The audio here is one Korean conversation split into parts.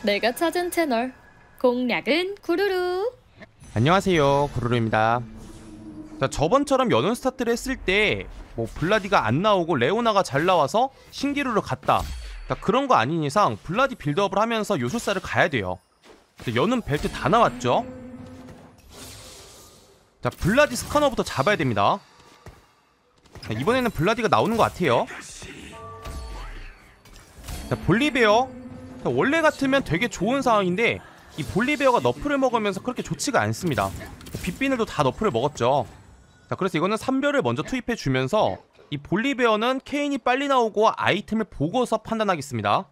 내가 찾은 채널 공략은 구루루. 안녕하세요, 구루루입니다. 자, 저번처럼 연운 스타트를 했을 때 뭐 블라디가 안 나오고 레오나가 잘 나와서 신기루를 갔다, 자, 그런 거 아닌 이상 블라디 빌드업을 하면서 요술사를 가야 돼요. 연운 벨트 다 나왔죠. 자, 블라디 스카너부터 잡아야 됩니다. 자, 이번에는 블라디가 나오는 것 같아요. 자, 볼리베어. 자, 원래 같으면 되게 좋은 상황인데 이 볼리베어가 너프를 먹으면서 그렇게 좋지가 않습니다. 빗비늘도 다 너프를 먹었죠. 자, 그래서 이거는 3별을 먼저 투입해주면서 이 볼리베어는 케인이 빨리 나오고 아이템을 보고서 판단하겠습니다.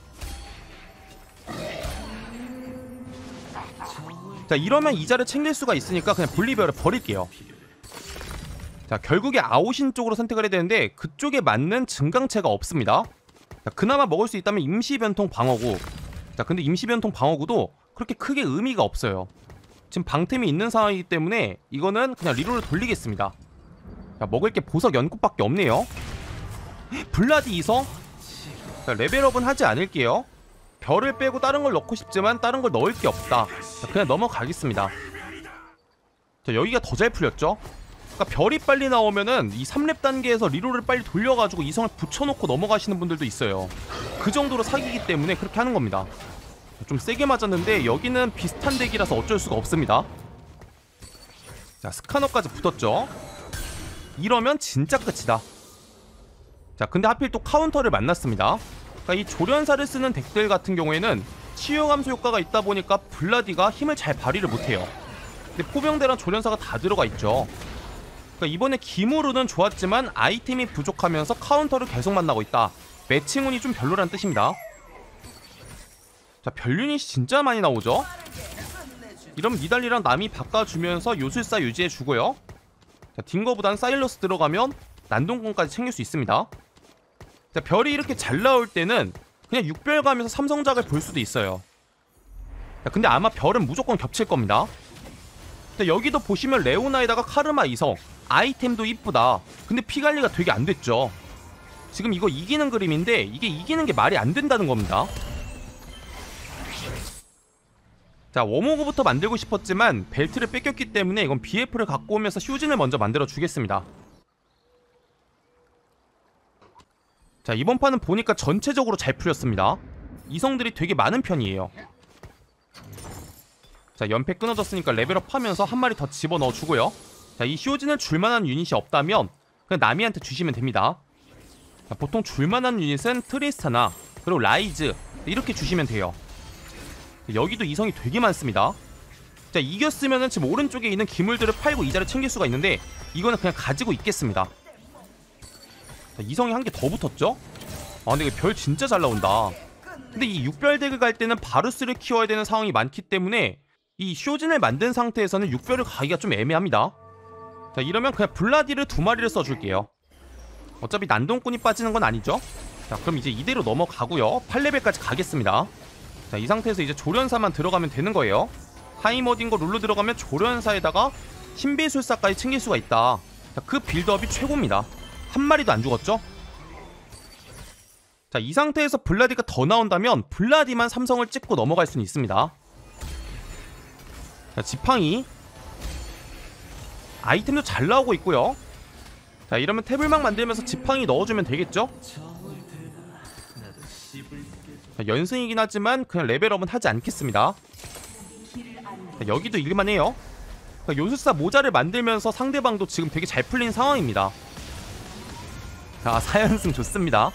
자, 이러면 이자를 챙길 수가 있으니까 그냥 볼리베어를 버릴게요. 자, 결국에 아오신 쪽으로 선택을 해야 되는데 그쪽에 맞는 증강체가 없습니다. 자, 그나마 먹을 수 있다면 임시변통 방어구. 자, 근데 임시변통 방어구도 그렇게 크게 의미가 없어요. 지금 방템이 있는 상황이기 때문에 이거는 그냥 리롤을 돌리겠습니다. 자, 먹을 게 보석 연꽃밖에 없네요. 블라디 이성? 자, 레벨업은 하지 않을게요. 별을 빼고 다른 걸 넣고 싶지만 다른 걸 넣을 게 없다. 자, 그냥 넘어가겠습니다. 자, 여기가 더 잘 풀렸죠? 그러니까 별이 빨리 나오면은 이 3렙 단계에서 리롤을 빨리 돌려가지고 이성을 붙여놓고 넘어가시는 분들도 있어요. 그 정도로 사기이기 때문에 그렇게 하는 겁니다. 좀 세게 맞았는데 여기는 비슷한 덱이라서 어쩔 수가 없습니다. 자, 스카너까지 붙었죠. 이러면 진짜 끝이다. 자, 근데 하필 또 카운터를 만났습니다. 그러니까 이 조련사를 쓰는 덱들 같은 경우에는 치유 감소 효과가 있다 보니까 블라디가 힘을 잘 발휘를 못해요. 근데 포병대랑 조련사가 다 들어가 있죠. 그러니까 이번에 기무르는 좋았지만 아이템이 부족하면서 카운터를 계속 만나고 있다. 매칭운이 좀 별로란 뜻입니다. 자, 별 유닛이 진짜 많이 나오죠. 이러면 니달리랑 남이 바꿔주면서 요술사 유지해주고요. 자, 딩거보단 사일러스 들어가면 난동꾼까지 챙길 수 있습니다. 자, 별이 이렇게 잘 나올 때는 그냥 6별 가면서 삼성작을 볼 수도 있어요. 자, 근데 아마 별은 무조건 겹칠 겁니다. 자, 여기도 보시면 레오나에다가 카르마 이성, 아이템도 이쁘다. 근데 피관리가 되게 안 됐죠. 지금 이거 이기는 그림인데 이게 이기는 게 말이 안 된다는 겁니다. 자, 워모그부터 만들고 싶었지만 벨트를 뺏겼기 때문에 이건 BF를 갖고 오면서 슈진을 먼저 만들어 주겠습니다. 자, 이번 판은 보니까 전체적으로 잘 풀렸습니다. 이성들이 되게 많은 편이에요. 자, 연패 끊어졌으니까 레벨업 하면서 한 마리 더 집어넣어 주고요. 자, 이 쇼진을 줄만한 유닛이 없다면 그냥 나미한테 주시면 됩니다. 자, 보통 줄만한 유닛은 트리스타나 그리고 라이즈 이렇게 주시면 돼요. 여기도 이성이 되게 많습니다. 자, 이겼으면은 지금 오른쪽에 있는 기물들을 팔고 이자를 챙길 수가 있는데 이거는 그냥 가지고 있겠습니다. 자, 이성이 한 개 더 붙었죠? 아, 근데 이거 별 진짜 잘 나온다. 근데 이 6별 덱을 갈 때는 바루스를 키워야 되는 상황이 많기 때문에 이 쇼진을 만든 상태에서는 6별을 가기가 좀 애매합니다. 자, 이러면 그냥 블라디를 2마리를 써줄게요. 어차피 난동꾼이 빠지는 건 아니죠? 자, 그럼 이제 이대로 넘어가고요. 8레벨까지 가겠습니다. 자, 이 상태에서 이제 조련사만 들어가면 되는 거예요. 하이머딩거 룰루 들어가면 조련사에다가 신비술사까지 챙길 수가 있다. 자, 그 빌드업이 최고입니다. 한 마리도 안 죽었죠? 자, 이 상태에서 블라디가 더 나온다면 블라디만 삼성을 찍고 넘어갈 수는 있습니다. 자, 지팡이 아이템도 잘 나오고 있고요. 자, 이러면 태블망 만들면서 지팡이 넣어주면 되겠죠? 자, 연승이긴 하지만 그냥 레벨업은 하지 않겠습니다. 자, 여기도 일만해요. 자, 요술사 모자를 만들면서 상대방도 지금 되게 잘 풀린 상황입니다. 자, 4연승 좋습니다.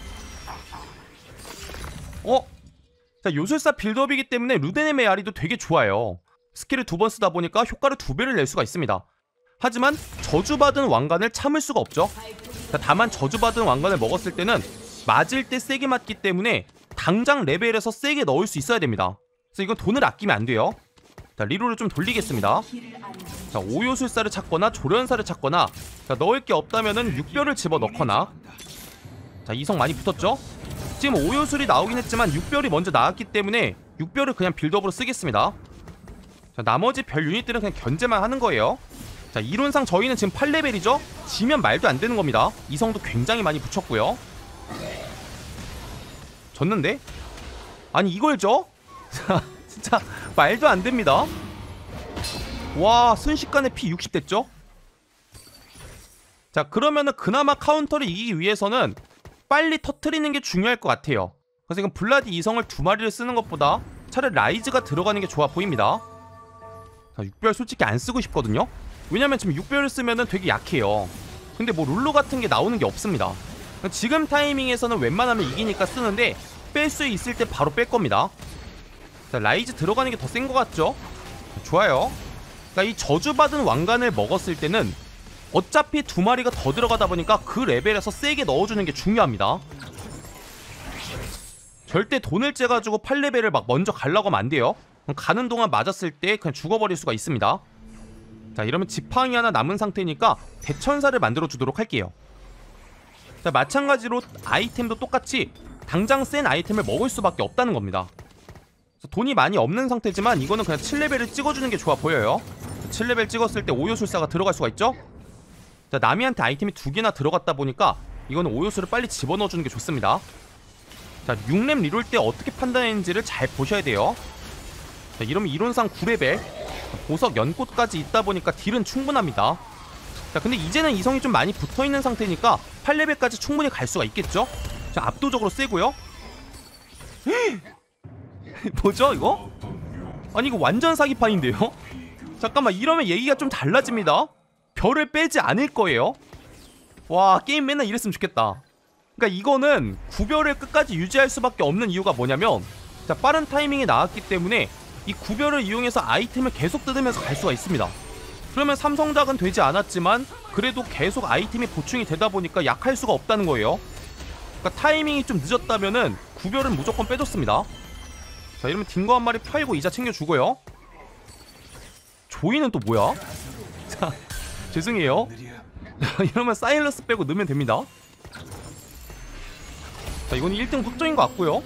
자, 요술사 빌드업이기 때문에 루데넴의 아리도 되게 좋아요. 스킬을 2번 쓰다 보니까 효과를 2배를 낼 수가 있습니다. 하지만 저주받은 왕관을 참을 수가 없죠. 자, 다만 저주받은 왕관을 먹었을 때는 맞을 때 세게 맞기 때문에 당장 레벨에서 세게 넣을 수 있어야 됩니다. 그래서 이건 돈을 아끼면 안 돼요. 자, 리롤을 좀 돌리겠습니다. 자, 오요술사를 찾거나 조련사를 찾거나, 자, 넣을 게 없다면은 6별을 집어넣거나. 자, 이성 많이 붙었죠? 지금 오요술이 나오긴 했지만 6별이 먼저 나왔기 때문에 6별을 그냥 빌드업으로 쓰겠습니다. 자, 나머지 별 유닛들은 그냥 견제만 하는 거예요. 자, 이론상 저희는 지금 8레벨이죠? 지면 말도 안 되는 겁니다. 이성도 굉장히 많이 붙였고요. 졌는데? 아니 이걸 져? 자, 진짜 말도 안 됩니다. 와, 순식간에 피 60 됐죠? 자, 그러면은 그나마 카운터를 이기기 위해서는 빨리 터트리는 게 중요할 것 같아요. 그래서 이건 블라디 이성을 2마리를 쓰는 것보다 차라리 라이즈가 들어가는 게 좋아 보입니다. 자, 6별 솔직히 안 쓰고 싶거든요. 왜냐면 지금 6별을 쓰면은 되게 약해요. 근데 뭐 룰루 같은 게 나오는 게 없습니다. 지금 타이밍에서는 웬만하면 이기니까 쓰는데 뺄 수 있을 때 바로 뺄 겁니다. 자, 라이즈 들어가는 게 더 센 것 같죠? 좋아요. 그러니까 이 저주받은 왕관을 먹었을 때는 어차피 2마리가 더 들어가다 보니까 그 레벨에서 세게 넣어주는 게 중요합니다. 절대 돈을 째가지고 8레벨을 막 먼저 가려고 하면 안 돼요. 가는 동안 맞았을 때 그냥 죽어버릴 수가 있습니다. 자, 이러면 지팡이 하나 남은 상태니까 대천사를 만들어 주도록 할게요. 자, 마찬가지로 아이템도 똑같이 당장 센 아이템을 먹을 수밖에 없다는 겁니다. 돈이 많이 없는 상태지만 이거는 그냥 7레벨을 찍어주는 게 좋아 보여요. 7레벨 찍었을 때 오요술사가 들어갈 수가 있죠. 자, 나미한테 아이템이 2개나 들어갔다 보니까 이거는 오요술을 빨리 집어넣어주는 게 좋습니다. 자, 6렙 리롤 때 어떻게 판단했는지를 잘 보셔야 돼요. 자, 이러면 이론상 9레벨 보석 연꽃까지 있다 보니까 딜은 충분합니다. 자, 근데 이제는 이성이 좀 많이 붙어있는 상태니까 8레벨까지 충분히 갈 수가 있겠죠? 자, 압도적으로 세고요. 뭐죠 이거? 아니 이거 완전 사기판인데요? 잠깐만, 이러면 얘기가 좀 달라집니다. 별을 빼지 않을 거예요. 와, 게임 맨날 이랬으면 좋겠다. 그러니까 이거는 구별을 끝까지 유지할 수밖에 없는 이유가 뭐냐면, 자, 빠른 타이밍이 나왔기 때문에 이 구별을 이용해서 아이템을 계속 뜯으면서 갈 수가 있습니다. 그러면 삼성작은 되지 않았지만 그래도 계속 아이템이 보충이 되다 보니까 약할 수가 없다는 거예요. 그러니까 타이밍이 좀 늦었다면은 구별은 무조건 빼줬습니다. 자, 이러면 딩거 한 마리 팔고 이자 챙겨주고요. 조이는 또 뭐야? 자, 죄송해요. 이러면 사일러스 빼고 넣으면 됩니다. 자, 이건 1등 확정인 것 같고요.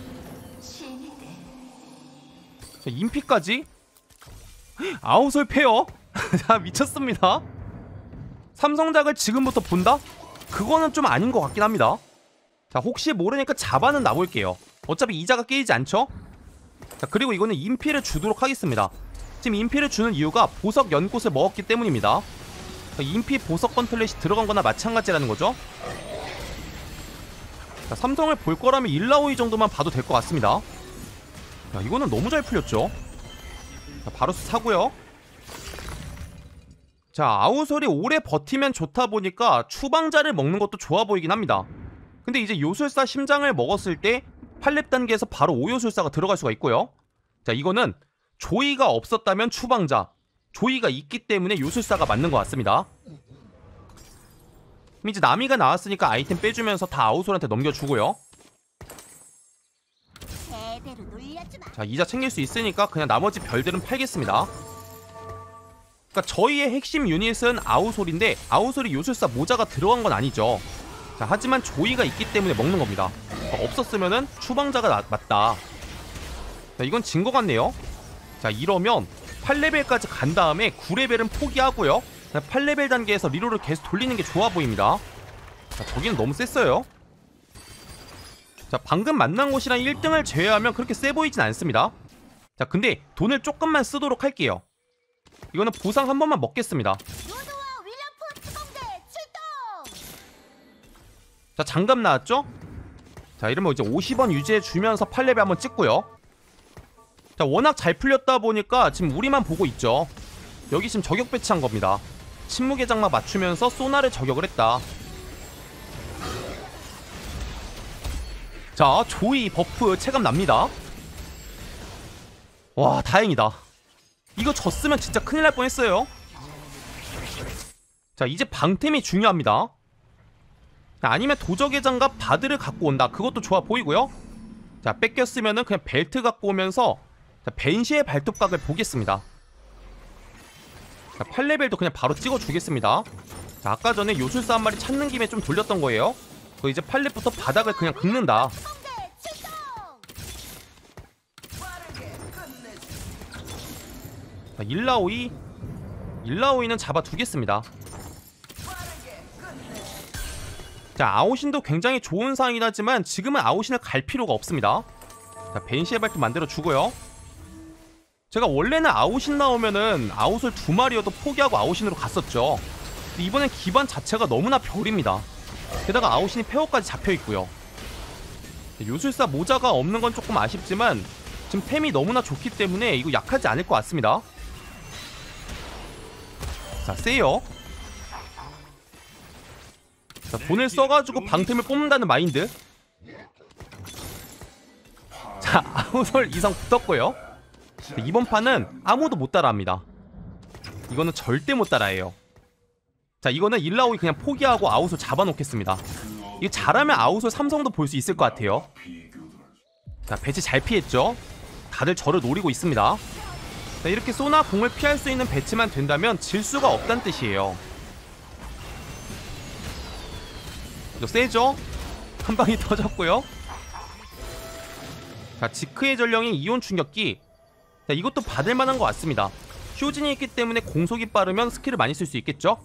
자, 인피까지 아우솔 페어. 자, 미쳤습니다. 삼성작을 지금부터 본다? 그거는 좀 아닌 것 같긴 합니다. 자, 혹시 모르니까 자바는 놔볼게요. 어차피 이자가 깨지지 않죠? 자, 그리고 이거는 인피를 주도록 하겠습니다. 지금 인피를 주는 이유가 보석 연꽃을 먹었기 때문입니다. 자, 인피 보석 건틀렛이 들어간 거나 마찬가지라는 거죠. 자, 삼성을 볼 거라면 1라오이 정도만 봐도 될 것 같습니다. 야, 이거는 너무 잘 풀렸죠. 자, 바로스 사고요. 자, 아우솔이 오래 버티면 좋다 보니까 추방자를 먹는 것도 좋아 보이긴 합니다. 근데 이제 요술사 심장을 먹었을 때 8렙 단계에서 바로 5요술사가 들어갈 수가 있고요. 자, 이거는 조이가 없었다면 추방자, 조이가 있기 때문에 요술사가 맞는 것 같습니다. 그럼 이제 나미가 나왔으니까 아이템 빼주면서 다 아우솔한테 넘겨주고요. 자, 이자 챙길 수 있으니까 그냥 나머지 별들은 팔겠습니다. 그러니까 저희의 핵심 유닛은 아우솔인데 아우솔이 요술사 모자가 들어간 건 아니죠. 자, 하지만 조이가 있기 때문에 먹는 겁니다. 없었으면은 추방자가 맞다. 자, 이건 진 것 같네요. 자, 이러면 8레벨까지 간 다음에 9레벨은 포기하고요. 8레벨 단계에서 리롤을 계속 돌리는 게 좋아 보입니다. 자, 저기는 너무 셌어요. 자, 방금 만난 곳이랑 1등을 제외하면 그렇게 세 보이진 않습니다. 자, 근데 돈을 조금만 쓰도록 할게요. 이거는 보상 한 번만 먹겠습니다. 자, 장갑 나왔죠? 자, 이러면 이제 50원 유지해주면서 8레벨 한번 찍고요. 자, 워낙 잘 풀렸다 보니까 지금 우리만 보고 있죠. 여기 지금 저격 배치한 겁니다. 침묵의 장막 맞추면서 소나를 저격을 했다. 자, 조이 버프 체감 납니다. 와, 다행이다. 이거 졌으면 진짜 큰일 날 뻔했어요. 자, 이제 방템이 중요합니다. 아니면 도적의 장갑 바드를 갖고 온다. 그것도 좋아 보이고요. 자, 뺏겼으면은 그냥 벨트 갖고 오면서 자, 벤시의 발톱각을 보겠습니다. 자, 8레벨도 그냥 바로 찍어주겠습니다. 자, 아까 전에 요술사 한 마리 찾는 김에 좀 돌렸던 거예요. 그 이제 8렙부터 바닥을 그냥 긁는다. 자, 일라오이는 잡아두겠습니다. 자, 아오신도 굉장히 좋은 상황이긴 하지만 지금은 아오신을 갈 필요가 없습니다. 자, 벤시의 발톱 만들어주고요. 제가 원래는 아웃인 나오면은 아웃을 2마리여도 포기하고 아웃인으로 갔었죠. 근데 이번엔 기반 자체가 너무나 별입니다. 게다가 아웃인이 페어까지 잡혀있고요. 요술사 모자가 없는 건 조금 아쉽지만 지금 템이 너무나 좋기 때문에 이거 약하지 않을 것 같습니다. 자, 세요. 자, 돈을 써가지고 방템을 뽑는다는 마인드. 자, 아웃솔 이성 붙었고요. 이번 판은 아무도 못 따라합니다. 이거는 절대 못 따라해요. 자, 이거는 일라오이 그냥 포기하고 아웃솔 잡아놓겠습니다. 이거 잘하면 아웃솔 삼성도 볼 수 있을 것 같아요. 자, 배치 잘 피했죠. 다들 저를 노리고 있습니다. 자, 이렇게 쏘나 공을 피할 수 있는 배치만 된다면 질 수가 없다는 뜻이에요. 이거 세죠? 한 방이 터졌고요. 자, 지크의 전령이 이온 충격기. 자, 이것도 받을만한 것 같습니다. 쇼진이 있기 때문에 공속이 빠르면 스킬을 많이 쓸 수 있겠죠?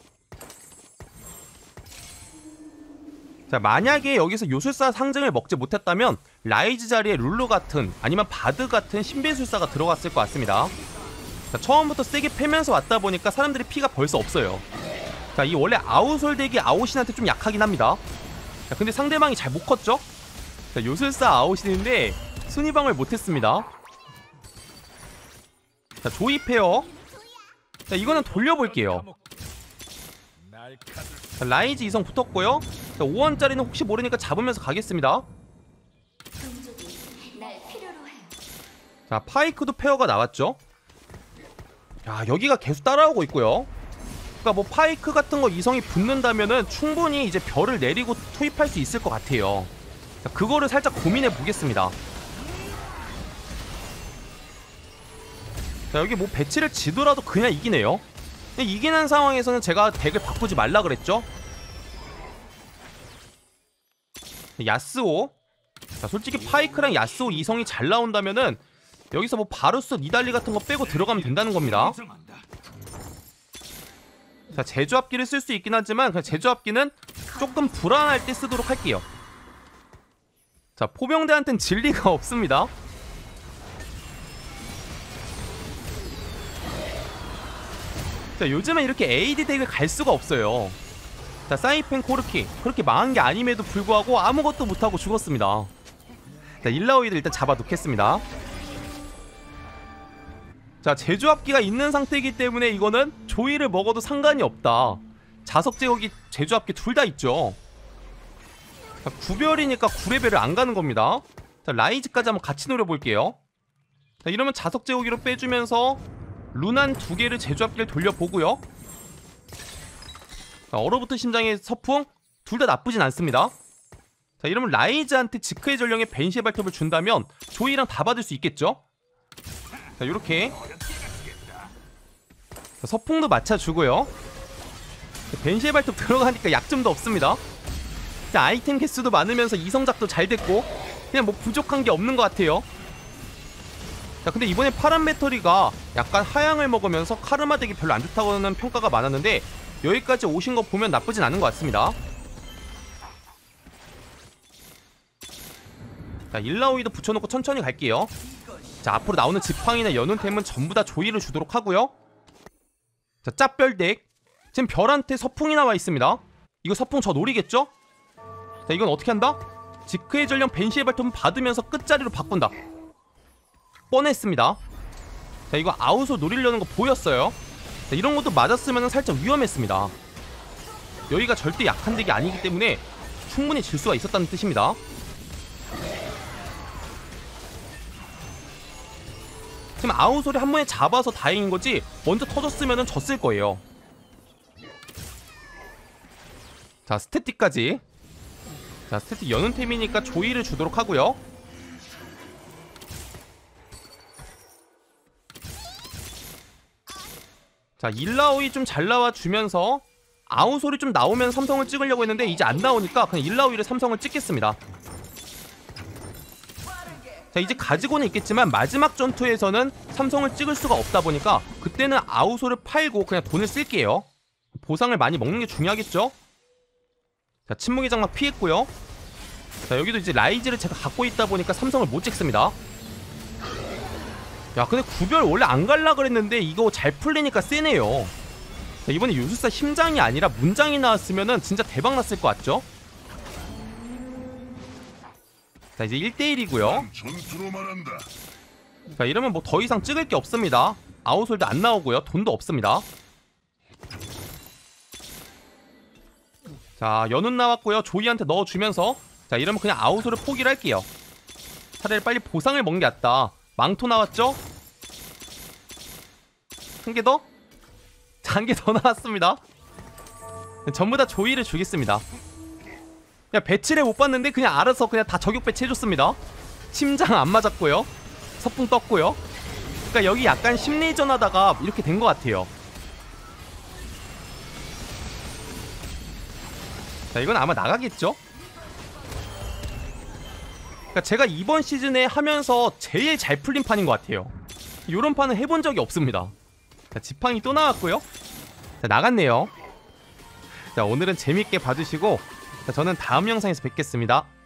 자, 만약에 여기서 요술사 상징을 먹지 못했다면 라이즈 자리에 룰루 같은 아니면 바드 같은 신비술사가 들어갔을 것 같습니다. 자, 처음부터 세게 패면서 왔다 보니까 사람들이 피가 벌써 없어요. 자, 이 원래 아웃솔 덱이 아웃신한테 좀 약하긴 합니다. 자, 근데 상대방이 잘 못 컸죠? 자, 요술사 아웃신인데 순위방을 못했습니다. 자, 조이 페어. 자, 이거는 돌려볼게요. 자, 라이즈 이성 붙었고요. 자, 5원짜리는 혹시 모르니까 잡으면서 가겠습니다. 자, 파이크도 페어가 나왔죠. 야, 여기가 계속 따라오고 있고요. 그러니까 뭐 파이크 같은 거 이성이 붙는다면은 충분히 이제 별을 내리고 투입할 수 있을 것 같아요. 자, 그거를 살짝 고민해 보겠습니다. 자, 여기 뭐 배치를 지더라도 그냥 이기네요. 이기는 상황에서는 제가 덱을 바꾸지 말라 그랬죠. 야스오. 자, 솔직히 파이크랑 야스오 이성이 잘 나온다면은 여기서 뭐 바루스, 니달리 같은 거 빼고 들어가면 된다는 겁니다. 자, 제조합기를 쓸 수 있긴 하지만 그냥 제조합기는 조금 불안할 때 쓰도록 할게요. 자, 포병대한테는 진리가 없습니다. 자, 요즘은 이렇게 AD 덱을 갈 수가 없어요. 자, 사이펜 코르키 그렇게 망한 게 아님에도 불구하고 아무것도 못하고 죽었습니다. 자, 일라오이드 일단 잡아놓겠습니다. 자, 제조합기가 있는 상태이기 때문에 이거는 조이를 먹어도 상관이 없다. 자석 제거기, 제조합기 둘 다 있죠. 자, 9별이니까 9레벨을 안 가는 겁니다. 자, 라이즈까지 한번 같이 노려볼게요. 자, 이러면 자석 제거기로 빼주면서 루난 2개를 제조합기를 돌려보고요. 자, 얼어붙은 심장의 서풍 둘 다 나쁘진 않습니다. 자, 이러면 라이즈한테 지크의 전령에 벤시의 발톱을 준다면 조이랑 다 받을 수 있겠죠. 자, 요렇게 자, 서풍도 맞춰주고요. 벤시의 발톱 들어가니까 약점도 없습니다. 자, 아이템 개수도 많으면서 이성작도 잘 됐고 그냥 뭐 부족한 게 없는 것 같아요. 자, 근데 이번에 파란 배터리가 약간 하향을 먹으면서 카르마 덱이 별로 안 좋다고는 평가가 많았는데 여기까지 오신 거 보면 나쁘진 않은 것 같습니다. 자, 일라오이도 붙여놓고 천천히 갈게요. 자, 앞으로 나오는 지팡이나 연운템은 전부 다 조이를 주도록 하고요. 자, 짭별덱 지금 별한테 서풍이 나와 있습니다. 이거 서풍 저 노리겠죠? 자, 이건 어떻게 한다? 지크의 전령 벤시의 발톱은 받으면서 끝자리로 바꾼다. 뻔했습니다. 자, 이거 아웃을 노리려는 거 보였어요. 자, 이런 것도 맞았으면 살짝 위험했습니다. 여기가 절대 약한 덱이 아니기 때문에 충분히 질 수가 있었다는 뜻입니다. 지금 아웃솔이 한 번에 잡아서 다행인 거지 먼저 터졌으면 졌을 거예요. 자, 스태틱까지. 자, 스태틱 연운템이니까 조이를 주도록 하고요. 자, 일라오이 좀 잘 나와주면서 아웃솔이 좀 나오면 삼성을 찍으려고 했는데 이제 안 나오니까 그냥 일라오이를 삼성을 찍겠습니다. 자, 이제 가지고는 있겠지만 마지막 전투에서는 삼성을 찍을 수가 없다 보니까 그때는 아웃솔을 팔고 그냥 돈을 쓸게요. 보상을 많이 먹는 게 중요하겠죠? 자, 침묵의 장막 피했고요. 자, 여기도 이제 라이즈를 제가 갖고 있다 보니까 삼성을 못 찍습니다. 야 근데 구별 원래 안 갈라 그랬는데 이거 잘 풀리니까 세네요. 자, 이번에 요술사 심장이 아니라 문장이 나왔으면은 진짜 대박 났을 것 같죠? 자 이제 1대1이고요. 자 이러면 뭐 더 이상 찍을 게 없습니다. 아웃솔도 안 나오고요. 돈도 없습니다. 자 연운 나왔고요. 조이한테 넣어주면서 자 이러면 그냥 아웃솔을 포기를 할게요. 차라리 빨리 보상을 먹는 게 낫다. 망토 나왔죠? 한 개 더? 자, 한 개 더 나왔습니다. 전부 다 조이를 주겠습니다. 그냥 배치를 못 봤는데 그냥 알아서 그냥 다 저격 배치 해줬습니다. 심장 안 맞았고요. 서풍 떴고요. 그러니까 여기 약간 심리전 하다가 이렇게 된 것 같아요. 자 이건 아마 나가겠죠? 그러니까 제가 이번 시즌에 하면서 제일 잘 풀린 판인 것 같아요. 요런 판은 해본 적이 없습니다. 자 지팡이 또 나왔고요. 자 나갔네요. 자 오늘은 재밌게 봐주시고 자, 저는 다음 영상에서 뵙겠습니다.